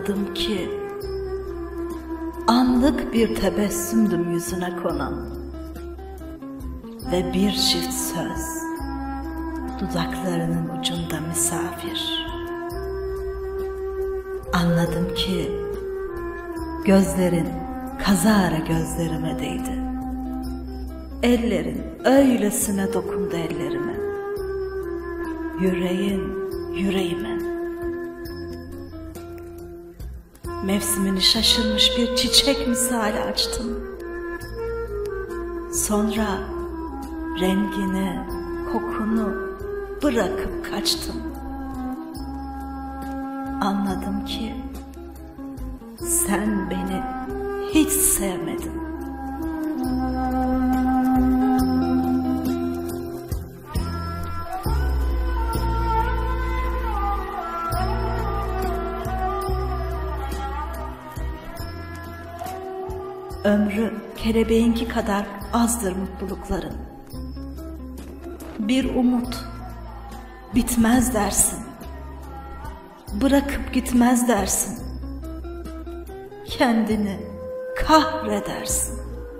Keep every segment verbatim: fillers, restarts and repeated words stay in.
Anladım ki anlık bir tebessümdüm yüzüne konan ve bir çift söz dudaklarının ucunda misafir. Anladım ki gözlerin kazara gözlerime değdi. Ellerin öylesine dokundu ellerime. Yüreğin yüreğime. Mevsimini şaşırmış bir çiçek misali açtım. Sonra rengini, kokunu bırakıp kaçtım. Anladım ki sen beni hiç sevmedin. Ömrü kelebeğinki kadar azdır mutlulukların. Bir umut bitmez dersin. Bırakıp gitmez dersin. Kendini kahredersin.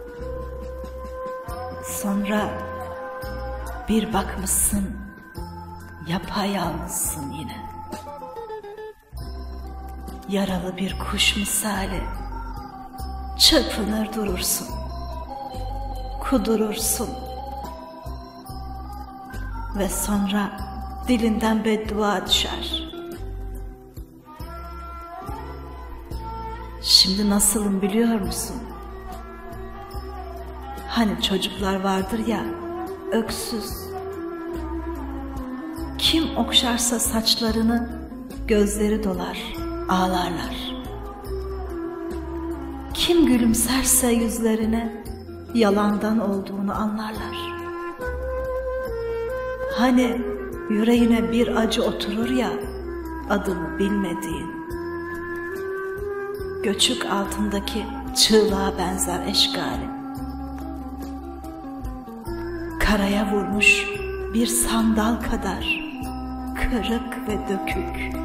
Sonra bir bakmışsın yapayalnızsın yine. Yaralı bir kuş misali çırpınır durursun, kudurursun ve sonra dilinden beddua düşer. Şimdi nasılım biliyor musun? Hani çocuklar vardır ya, öksüz. Kim okşarsa saçlarını gözleri dolar, ağlarlar. Kim gülümserse yüzlerine yalandan olduğunu anlarlar. Hani yüreğine bir acı oturur ya, adını bilmediğin. Göçük altındaki çığlığa benzer eşgali. Karaya vurmuş bir sandal kadar kırık ve dökük.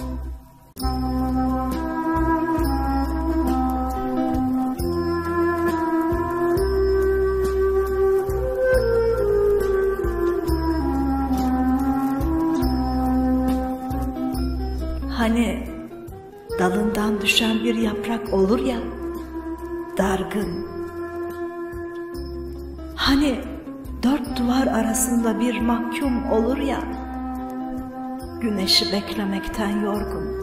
Hani dalından düşen bir yaprak olur ya, dargın. Hani dört duvar arasında bir mahkum olur ya, güneşi beklemekten yorgun.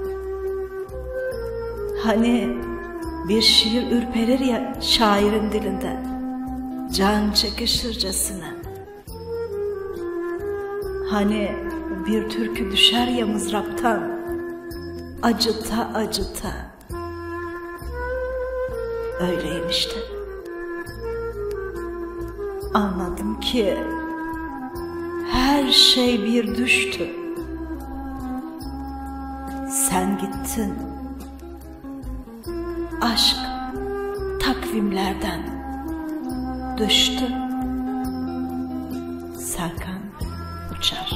Hani bir şiir ürperir ya şairin dilinde, can çekişircesine. Hani bir türkü düşer ya mızraptan, acıta acıta. Öyleyim işte. Anladım ki her şey bir düştü. Sen gittin. Aşk takvimlerden düştü. Serkan Uçar.